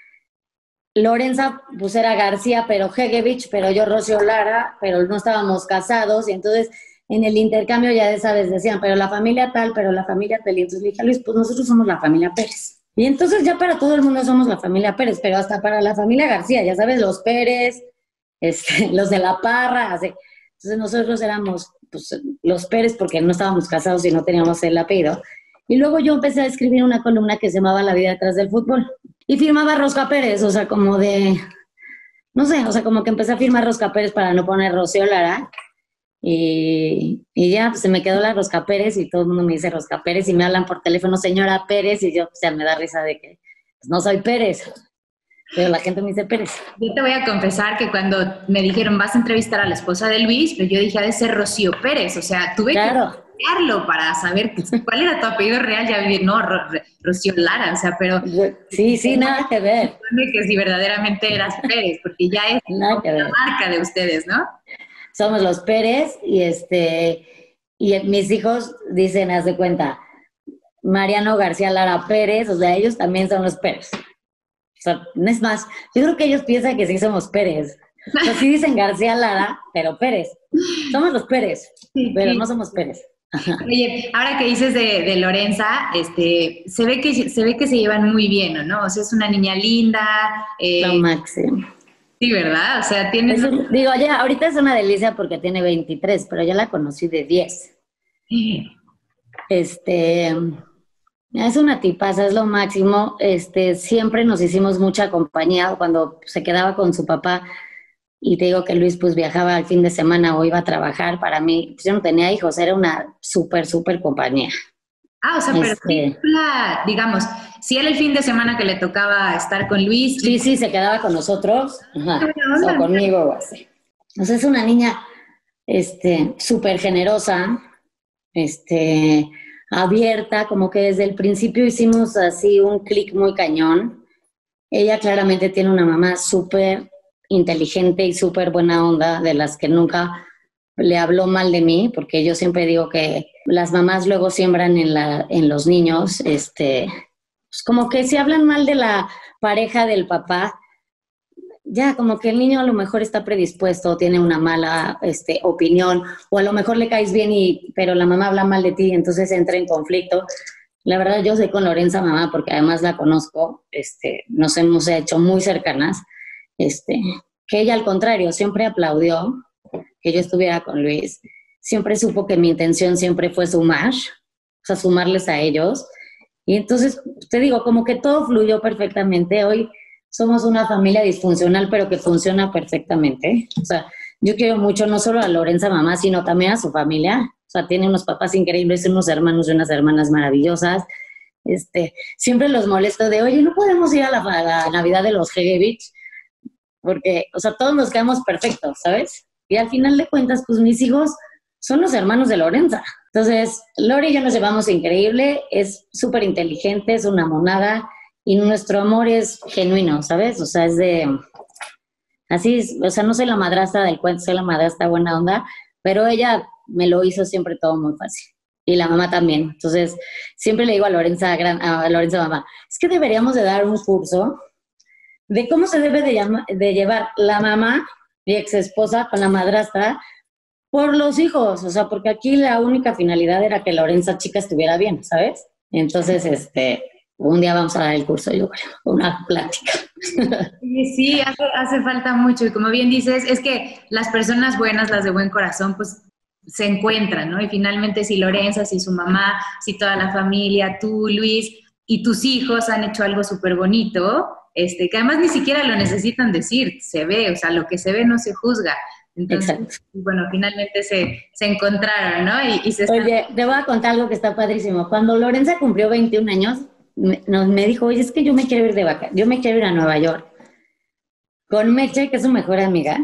Lorenza, pues era García, pero Hegevich, pero yo Rocío Lara, pero no estábamos casados. Y entonces en el intercambio ya de sabes, decían, pero la familia tal, pero la familia tal. Y entonces le dije a Luis, pues nosotros somos la familia Pérez. Y entonces ya para todo el mundo somos la familia Pérez, pero hasta para la familia García, ya sabes, los Pérez, este, los de la Parra, así. Entonces nosotros éramos pues, los Pérez porque no estábamos casados y no teníamos el apellido. Y luego yo empecé a escribir una columna que se llamaba La vida detrás del fútbol. Y firmaba Rosca Pérez, o sea, como de, no sé, o sea, como que empecé a firmar Rosca Pérez para no poner Rocío Lara. Y, y ya, pues se me quedó la Rosca Pérez y todo el mundo me dice Rosca Pérez y me hablan por teléfono, señora Pérez, y yo, pues ya me da risa de que pues, no soy Pérez, pero la gente me dice Pérez. Yo te voy a confesar que cuando me dijeron vas a entrevistar a la esposa de Luis, pero yo dije ha de ser Rocío Pérez, o sea, tuve claro. que estudiarlo para saber cuál era tu apellido real, ya vi, no, Ro, Rocío Lara, o sea, pero... Sí, sí, nada que ver. Que si verdaderamente eras Pérez, porque ya es nada que ver. La marca de ustedes, ¿no? Somos los Pérez y este y mis hijos dicen, haz de cuenta, Mariano García Lara Pérez, o sea, ellos también son los Pérez. O sea, no es más, yo creo que ellos piensan que sí somos Pérez. O sea, sí dicen García Lara, pero Pérez. Somos los Pérez, sí, pero sí. No somos Pérez. Oye, ahora que dices de, de Lorenza, este, se ve que se ve que se llevan muy bien, ¿no? O sea, es una niña linda. Eh, Lo máximo. Sí, ¿verdad? O sea, tiene... Un, digo, ya, ahorita es una delicia porque tiene veintitrés, pero yo la conocí de diez. Sí. Este, es una tipaza, es lo máximo. Este, siempre nos hicimos mucha compañía cuando se quedaba con su papá. Y te digo que Luis pues viajaba al fin de semana o iba a trabajar. Para mí, pues yo no tenía hijos, era una súper, súper compañía. Ah, o sea, pero este, la, digamos, si era el fin de semana que le tocaba estar con Luis. Sí, sí, se quedaba con nosotros, ajá, o conmigo o así. O sea, es una niña este, súper generosa, este, abierta, como que desde el principio hicimos así un clic muy cañón. Ella claramente tiene una mamá súper inteligente y súper buena onda, de las que nunca le habló mal de mí, porque yo siempre digo que las mamás luego siembran en, la, en los niños, este, pues como que si hablan mal de la pareja del papá, ya como que el niño a lo mejor está predispuesto, tiene una mala este, opinión, o a lo mejor le caes bien, y, pero la mamá habla mal de ti, entonces entra en conflicto. La verdad yo soy con Lorenza mamá, porque además la conozco, este, nos hemos hecho muy cercanas, este, que ella al contrario siempre aplaudió que yo estuviera con Luis, siempre supo que mi intención siempre fue sumar, o sea, sumarles a ellos, y entonces, te digo, como que todo fluyó perfectamente. Hoy somos una familia disfuncional, pero que funciona perfectamente. O sea, yo quiero mucho no solo a Lorenza mamá, sino también a su familia. O sea, tiene unos papás increíbles, unos hermanos y unas hermanas maravillosas. Este, siempre los molesto de, oye, ¿no podemos ir a la, a la Navidad de los Hegevich? Porque, o sea, todos nos quedamos perfectos, ¿sabes? Y al final de cuentas, pues mis hijos son los hermanos de Lorenza. Entonces, Lore y yo nos llevamos increíble, es súper inteligente, es una monada, y nuestro amor es genuino, ¿sabes? O sea, es de... Así es, o sea, no soy la madrastra del cuento, soy la madrastra buena onda, pero ella me lo hizo siempre todo muy fácil. Y la mamá también. Entonces, siempre le digo a Lorenza, a Lorenza mamá, es que deberíamos de dar un curso de cómo se debe de, llama, de llevar la mamá, mi ex esposa, con la madrastra, por los hijos. O sea, porque aquí la única finalidad era que Lorenza chica estuviera bien, ¿sabes? Entonces, este, un día vamos a dar el curso, yo creo, una plática. Sí, sí, hace, hace falta mucho. Y como bien dices, es que las personas buenas, las de buen corazón, pues se encuentran, ¿no? Y finalmente si Lorenza, si su mamá, si toda la familia, tú, Luis, y tus hijos han hecho algo súper bonito, este, que además ni siquiera lo necesitan decir, se ve, o sea, lo que se ve no se juzga. Entonces, exacto. Bueno, finalmente se, se encontraron, ¿no? Y, y se están... Oye, te voy a contar algo que está padrísimo. Cuando Lorenza cumplió veintiún años, me, nos, me dijo, oye, es que yo me quiero ir de vaca, yo me quiero ir a Nueva York. Con Meche, que es su mejor amiga,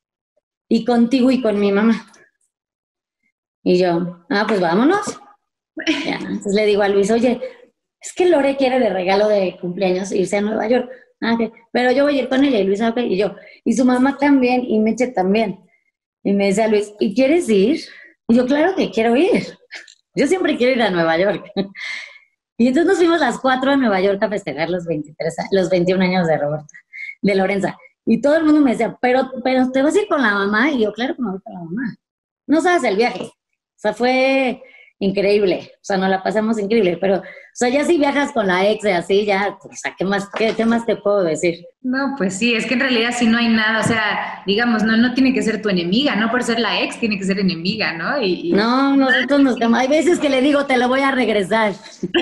y contigo y con mi mamá. Y yo, ah, pues vámonos. Ya, entonces le digo a Luis, oye, es que Lore quiere de regalo de cumpleaños irse a Nueva York. Ah, ok. Pero yo voy a ir con ella. Y Luis, ah, ok. Y yo, y su mamá también, y Meche también. Y me decía Luis, ¿y quieres ir? Y yo, claro que quiero ir. Yo siempre quiero ir a Nueva York. Y entonces nos fuimos las cuatro a Nueva York a festejar los veintitrés, a- los veintiún años de Roberta, de Lorenza. Y todo el mundo me decía, pero, pero ¿te vas a ir con la mamá? Y yo, claro que me voy con la mamá. No sabes el viaje. O sea, fue increíble. O sea, nos la pasamos increíble. Pero, o sea, ya si viajas con la ex y así, ya, o sea, ¿qué más, qué, qué más te puedo decir? No, pues sí, es que en realidad si no hay nada, o sea, digamos, no, no tiene que ser tu enemiga, no por ser la ex tiene que ser enemiga, ¿no? Y, y No, nosotros nos quedamos. Hay veces que le digo, te lo voy a regresar.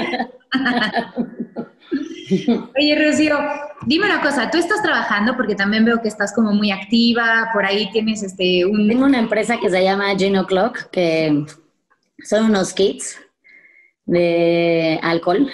Oye, Rocío, dime una cosa, tú estás trabajando porque también veo que estás como muy activa, por ahí tienes este Tengo un... una empresa que se llama Gin Clock, que son unos kits de alcohol.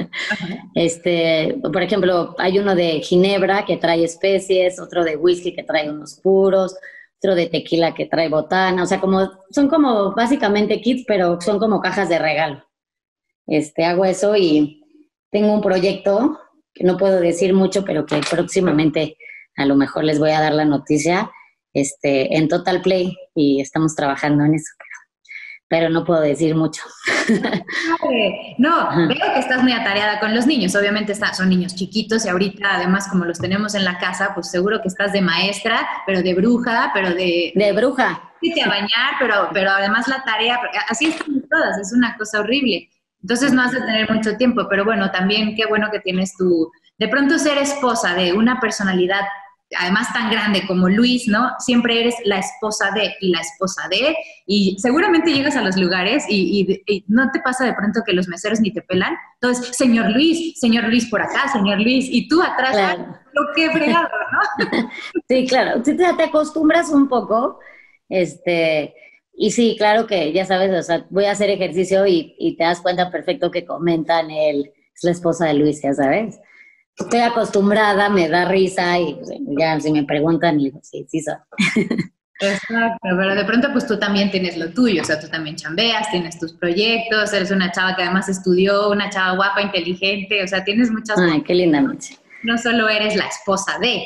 Este, por ejemplo, hay uno de ginebra que trae especies, otro de whisky que trae unos puros, otro de tequila que trae botana, o sea, como son como básicamente kits, pero son como cajas de regalo. Este, hago eso y tengo un proyecto que no puedo decir mucho, pero que próximamente a lo mejor les voy a dar la noticia, este, en Total Play y estamos trabajando en eso, pero no puedo decir mucho. Padre. No, Ajá. veo que estás muy atareada con los niños, obviamente está- son niños chiquitos y ahorita además como los tenemos en la casa, pues seguro que estás de maestra, pero de bruja, pero de, De de bruja. irte a bañar, pero, pero además la tarea, porque así están todas, es una cosa horrible. Entonces no has de tener mucho tiempo, pero bueno, también qué bueno que tienes tu, de pronto ser esposa de una personalidad además tan grande como Luis, ¿no? Siempre eres la esposa de y la esposa de, y seguramente llegas a los lugares y, y- y no te pasa de pronto que los meseros ni te pelan. Entonces, señor Luis, señor Luis por acá, señor Luis, y tú atrás, ¡ah, Claro. lo que fregado, ¿no? Sí, claro. Sí, te, te acostumbras un poco. Este, y sí, claro que ya sabes, o sea, voy a hacer ejercicio y, y te das cuenta perfecto que comentan él, es la esposa de Luis, ya sabes. Estoy acostumbrada, me da risa y pues, ya si me preguntan, digo, sí, sí soy. Exacto, pero de pronto pues tú también tienes lo tuyo, o sea, tú también chambeas, tienes tus proyectos, eres una chava que además estudió, una chava guapa, inteligente, o sea, tienes muchas cosas, Ay, qué linda noche. no solo eres la esposa de.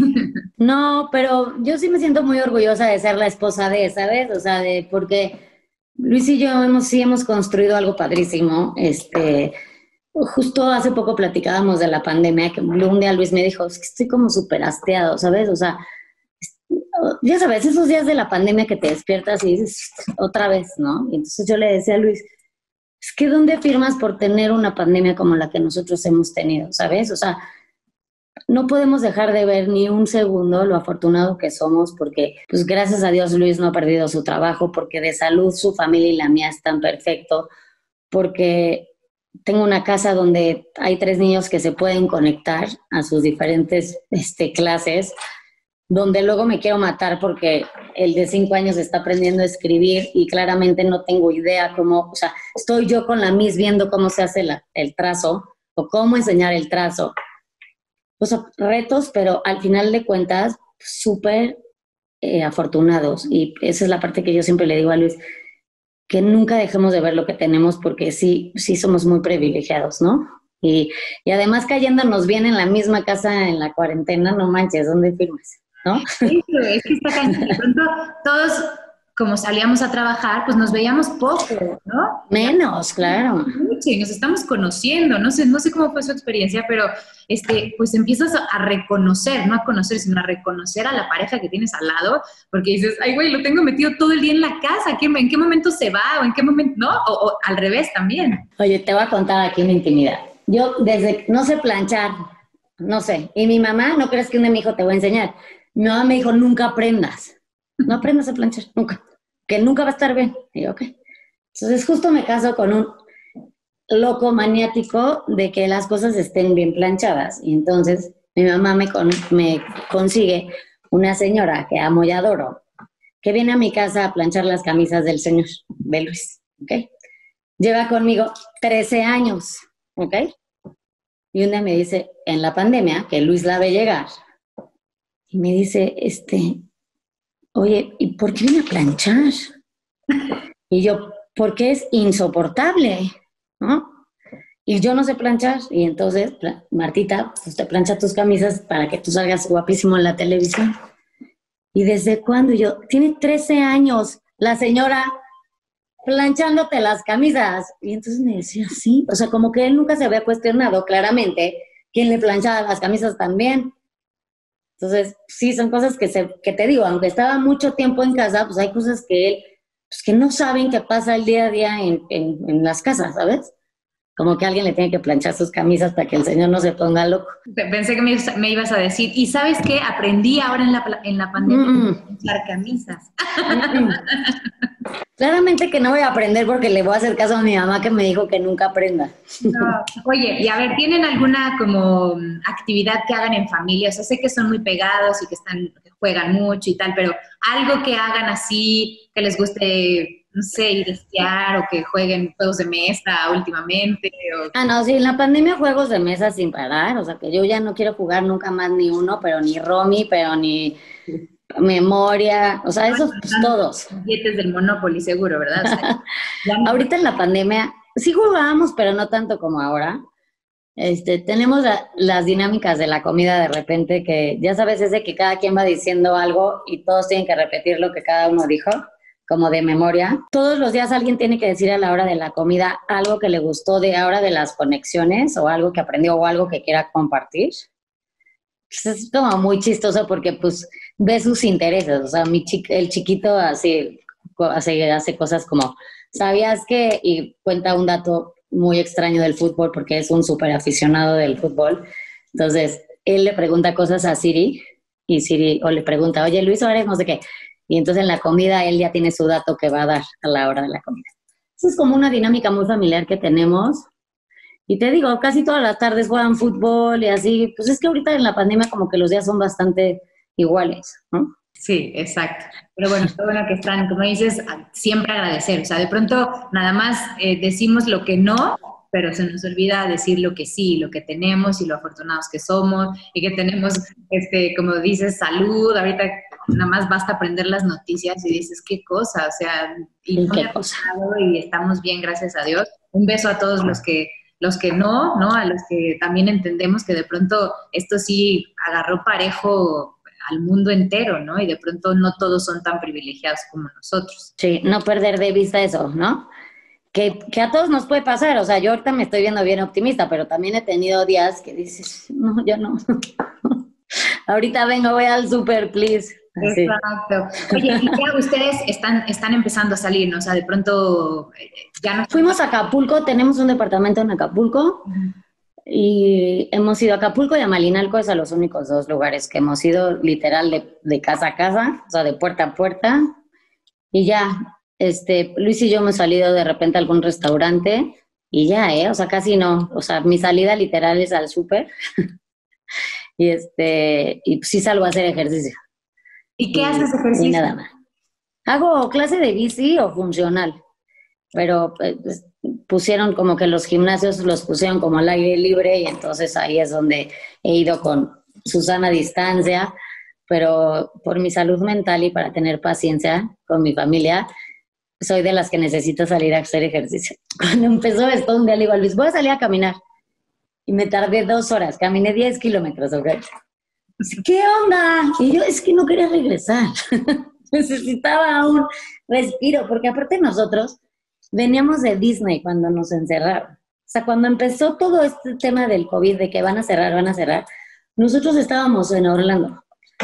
No, pero yo sí me siento muy orgullosa de ser la esposa de, ¿sabes? O sea, de porque Luis y yo hemos, sí hemos construido algo padrísimo. Este, justo hace poco platicábamos de la pandemia, que un día Luis me dijo, es que estoy como súper hasteado, ¿sabes? O sea, ya sabes, esos días de la pandemia que te despiertas y dices, otra vez, ¿no? Y entonces yo le decía a Luis, es que ¿dónde firmas por tener una pandemia como la que nosotros hemos tenido, ¿sabes? O sea, no podemos dejar de ver ni un segundo lo afortunado que somos porque, pues gracias a Dios, Luis no ha perdido su trabajo, porque de salud su familia y la mía están perfecto, porque tengo una casa donde hay tres niños que se pueden conectar a sus diferentes este, clases, donde luego me quiero matar porque el de cinco años está aprendiendo a escribir y claramente no tengo idea cómo, o sea, estoy yo con la Miss viendo cómo se hace la, el trazo o cómo enseñar el trazo. O sea, retos, pero al final de cuentas, súper eh, afortunados. Y esa es la parte que yo siempre le digo a Luis, que nunca dejemos de ver lo que tenemos porque sí, sí somos muy privilegiados, ¿no? Y, y además cayéndonos bien en la misma casa en la cuarentena, no manches, ¿dónde firmas? ¿No? Eso, es que está cañón. De pronto todos, como salíamos a trabajar, pues nos veíamos poco, ¿no? Ya Menos, claro. mucho y nos estamos conociendo. No sé, no sé cómo fue su experiencia, pero este, pues empiezas a reconocer, no a conocer, sino a reconocer a la pareja que tienes al lado, porque dices, ay, güey, lo tengo metido todo el día en la casa. ¿Qué- ¿En qué momento se va? ¿O en qué momento no? O, o al revés también. Oye, te voy a contar aquí una intimidad. Yo desde, no sé planchar, no sé. Y mi mamá, no crees que un día me dijo, te voy a enseñar. Mi mamá me dijo, nunca aprendas. No aprendas a planchar, nunca. Que nunca va a estar bien. Y yo, ok. Entonces justo me caso con un loco maniático de que las cosas estén bien planchadas. Y entonces mi mamá me, con, me consigue una señora que amo y adoro, que viene a mi casa a planchar las camisas del señor, de Luis, ¿ok? Lleva conmigo trece años, ¿ok? Y un día me dice, en la pandemia, que Luis la ve llegar, y me dice, este, oye, ¿y por qué viene a planchar? Y yo, porque es insoportable, ¿no? Y yo no sé planchar, y entonces, Martita, pues te plancha tus camisas para que tú salgas guapísimo en la televisión. ¿Y desde cuándo? Y yo, tiene trece años la señora planchándote las camisas. Y entonces me decía, sí, o sea, como que él nunca se había cuestionado claramente quién le planchaba las camisas también. Entonces, sí, son cosas que, se, que te digo, aunque estaba mucho tiempo en casa, pues hay cosas que él, pues que no saben qué pasa el día a día en, en, en las casas, ¿sabes? Como que alguien le tiene que planchar sus camisas para que el señor no se ponga loco. Pensé que me, me ibas a decir, ¿y sabes qué? Aprendí ahora en la, en la pandemia Mm-mm. a planchar camisas. Mm-mm. Claramente que no voy a aprender porque le voy a hacer caso a mi mamá que me dijo que nunca aprenda. No. Oye, y a ver, ¿tienen alguna como actividad que hagan en familia? O sea, sé que son muy pegados y que están, que juegan mucho y tal, pero algo que hagan así, que les guste, no sé, ir a esquiar o que jueguen juegos de mesa últimamente. O... Ah, no, sí, en la pandemia juegos de mesa sin parar, o sea que yo ya no quiero jugar nunca más ni uno, pero ni Romy, pero ni memoria, o sea, esos pues todos. Billetes del Monopoly, seguro, ¿verdad? O sea, no... Ahorita en la pandemia sí jugábamos, pero no tanto como ahora. Este, tenemos la, las dinámicas de la comida de repente que ya sabes, es de que cada quien va diciendo algo y todos tienen que repetir lo que cada uno dijo, como de memoria. Todos los días alguien tiene que decir a la hora de la comida algo que le gustó de ahora de las conexiones o algo que aprendió o algo que quiera compartir. Pues es como muy chistoso porque pues ve sus intereses, o sea, mi chiqu el chiquito así hace, hace cosas como, ¿sabías que? Y cuenta un dato muy extraño del fútbol porque es un súper aficionado del fútbol. Entonces, él le pregunta cosas a Siri y Siri o le pregunta, oye, Luis Suárez, no sé qué. Y entonces en la comida él ya tiene su dato que va a dar a la hora de la comida. Eso es como una dinámica muy familiar que tenemos. Y te digo, casi todas las tardes juegan fútbol y así. Pues es que ahorita en la pandemia como que los días son bastante iguales, ¿no? Sí, exacto. Pero bueno, qué bueno que están, como dices, siempre agradecer. O sea, de pronto nada más eh, decimos lo que no, pero se nos olvida decir lo que sí, lo que tenemos y lo afortunados que somos y que tenemos, este, como dices, salud. Ahorita nada más basta aprender las noticias y dices, qué cosa, o sea, y, ¿Y no qué cosa? y estamos bien, gracias a Dios. Un beso a todos los que los que no, ¿no? A los que también entendemos que de pronto esto sí agarró parejo al mundo entero, ¿no? Y de pronto no todos son tan privilegiados como nosotros. Sí, no perder de vista eso, ¿no? Que, que a todos nos puede pasar, o sea, yo ahorita me estoy viendo bien optimista, pero también he tenido días que dices, no, ya no. Ahorita vengo, voy al super, please. Así. Exacto. Oye, y ya ustedes están, están empezando a salir, ¿no? O sea, de pronto eh, ya no... Fuimos a Acapulco, tenemos un departamento en Acapulco. Uh-huh. Y hemos ido a Acapulco y a Malinalco, es a los únicos dos lugares que hemos ido literal de, de casa a casa, o sea, de puerta a puerta. Y ya, este, Luis y yo hemos salido de repente a algún restaurante y ya, ¿eh? O sea, casi no. O sea, mi salida literal es al súper. y este, y sí salgo a hacer ejercicio. ¿Y qué y, haces ejercicio? Y nada más. Hago clase de bici o funcional, pero pues, pusieron como que los gimnasios los pusieron como al aire libre y entonces ahí es donde he ido con Susana a distancia, pero por mi salud mental y para tener paciencia con mi familia, soy de las que necesito salir a hacer ejercicio. Cuando empezó esto, un día le digo a Luis, voy a salir a caminar. Y me tardé dos horas, caminé diez kilómetros, ¿ok? ¿Qué onda? Y yo, es que no quería regresar. Necesitaba un respiro, porque aparte nosotros veníamos de Disney cuando nos encerraron. O sea, cuando empezó todo este tema del COVID, de que van a cerrar, van a cerrar, nosotros estábamos en Orlando.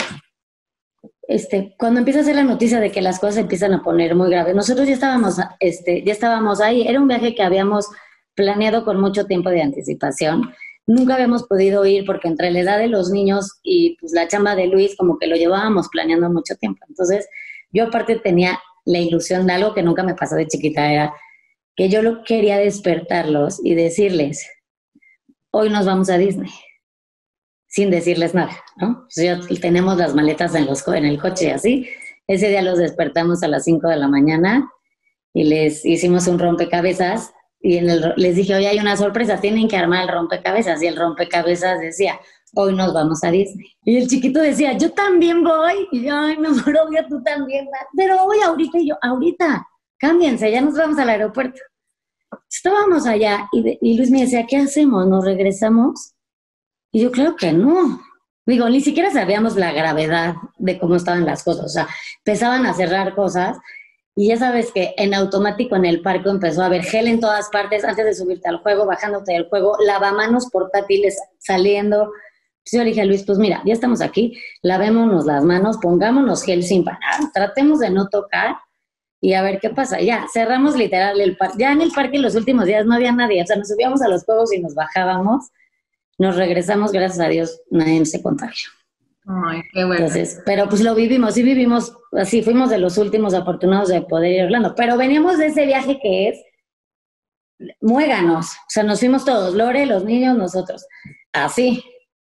Este, cuando empieza a ser la noticia de que las cosas empiezan a poner muy graves, nosotros ya estábamos, este, ya estábamos ahí. Era un viaje que habíamos planeado con mucho tiempo de anticipación. Nunca habíamos podido ir porque entre la edad de los niños y pues la chamba de Luis como que lo llevábamos planeando mucho tiempo. Entonces, yo aparte tenía la ilusión de algo que nunca me pasó de chiquita, era que yo lo quería despertarlos y decirles, hoy nos vamos a Disney, sin decirles nada, ¿no? Pues ya tenemos las maletas en, los, en el coche y así. Ese día los despertamos a las cinco de la mañana y les hicimos un rompecabezas. Y en el, les dije, oye, hay una sorpresa, tienen que armar el rompecabezas. Y el rompecabezas decía, hoy nos vamos a Disney. Y el chiquito decía, yo también voy. Y yo, ay, mi amor, obvio, tú también vas. Pero hoy, ahorita, y yo, ahorita, cámbiense, ya nos vamos al aeropuerto. Estábamos allá y, de, y Luis me decía, ¿qué hacemos? ¿Nos regresamos? Y yo, claro que no. Digo, ni siquiera sabíamos la gravedad de cómo estaban las cosas. O sea, empezaban a cerrar cosas y ya sabes que en automático en el parque empezó a haber gel en todas partes antes de subirte al juego, bajándote del juego, lavamanos portátiles saliendo. Entonces yo le dije a Luis, pues mira, ya estamos aquí, lavémonos las manos, pongámonos gel sin parar, tratemos de no tocar y a ver qué pasa. Ya, cerramos literal el parque. Ya en el parque los últimos días no había nadie. O sea, nos subíamos a los juegos y nos bajábamos. Nos regresamos, gracias a Dios, nadie se contagió. Ay, qué bueno. Entonces, pero pues lo vivimos, sí vivimos, así fuimos de los últimos afortunados de poder ir a Orlando. Pero veníamos de ese viaje que es muéganos. O sea, nos fuimos todos, Lore, los niños, nosotros. Así.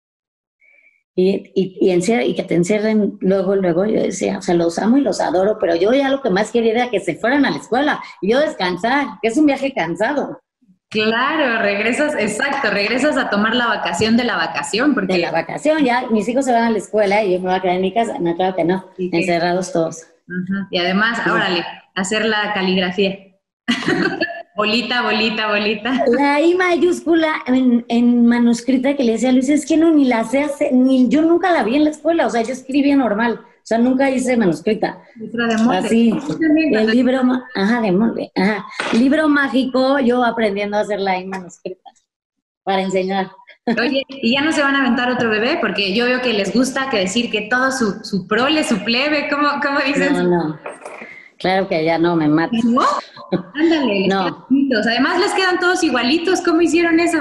Y, y, y, encierra, y que te encierren luego, luego, yo decía, o sea, los amo y los adoro, pero yo ya lo que más quería era que se fueran a la escuela y yo descansar, que es un viaje cansado. Claro, regresas, exacto, regresas a tomar la vacación de la vacación. Porque... De la vacación, ya mis hijos se van a la escuela y yo me voy a quedar en mi casa. No, claro que no, sí, encerrados todos. Uh-huh. Y además, sí. Órale, hacer la caligrafía. Bolita, bolita, bolita. La I mayúscula en, en manuscrita que le decía a Luis, es que no, ni la sé hacer, ni yo nunca la vi en la escuela, o sea, yo escribía normal, o sea, nunca hice manuscrita. Libro de molde. Así, el libro, ajá, de molde, ajá. Libro mágico, yo aprendiendo a hacer la I manuscrita, para enseñar. Oye, ¿y ya no se van a aventar otro bebé? Porque yo veo que les gusta que decir que todo su, su prole, su plebe, ¿cómo, cómo dices? No, no. Claro que ya no me mata. ¿No? Ándale, les no. quedan además les quedan todos igualitos. ¿Cómo hicieron eso?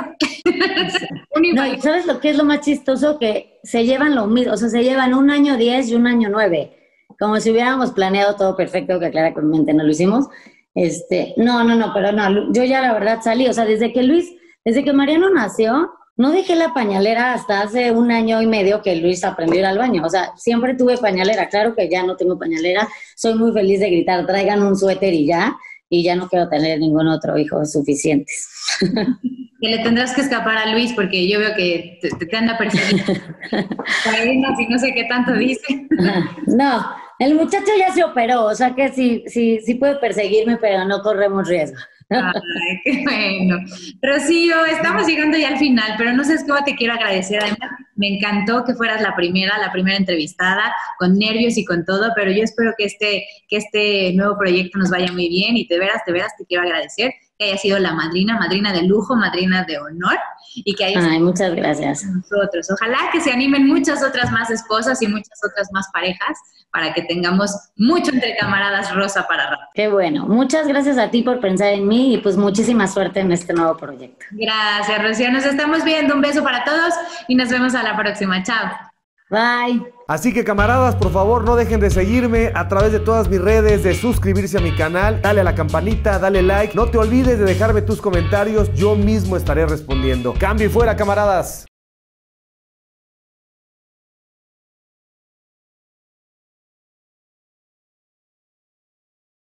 No, ¿sabes lo que es lo más chistoso? Que se llevan lo mismo, o sea, se llevan un año diez y un año nueve, como si hubiéramos planeado todo perfecto, que claramente no lo hicimos. Este, no, no, no, pero no, yo ya la verdad salí, o sea, desde que Luis, desde que Mariano nació, no dejé la pañalera hasta hace un año y medio que Luis aprendió a ir al baño. O sea, siempre tuve pañalera. Claro que ya no tengo pañalera. Soy muy feliz de gritar, traigan un suéter y ya. Y ya no quiero tener ningún otro hijo suficientes. Que le tendrás que escapar a Luis porque yo veo que te, te anda persiguiendo. Si no sé qué tanto dice. No, el muchacho ya se operó. O sea que sí, sí, sí puede perseguirme, pero no corremos riesgo. Ay, qué bueno. Rocío, estamos llegando ya al final, pero no sé cómo te quiero agradecer. Además, me encantó que fueras la primera, la primera entrevistada, con nervios y con todo, pero yo espero que este, que este nuevo proyecto nos vaya muy bien y de veras, de veras te quiero agradecer que hayas sido la madrina, madrina de lujo, madrina de honor y que hayas Ay, muchas gracias. Nosotros. Ojalá que se animen muchas otras más esposas y muchas otras más parejas para que tengamos mucho entre camaradas rosa para rato. Qué bueno. Muchas gracias a ti por pensar en mí y pues muchísima suerte en este nuevo proyecto. Gracias, Rocío. Nos estamos viendo. Un beso para todos y nos vemos a la próxima. Chao. Bye. Así que camaradas, por favor no dejen de seguirme a través de todas mis redes, de suscribirse a mi canal, dale a la campanita, dale like, no te olvides de dejarme tus comentarios, yo mismo estaré respondiendo. Cambio y fuera, camaradas.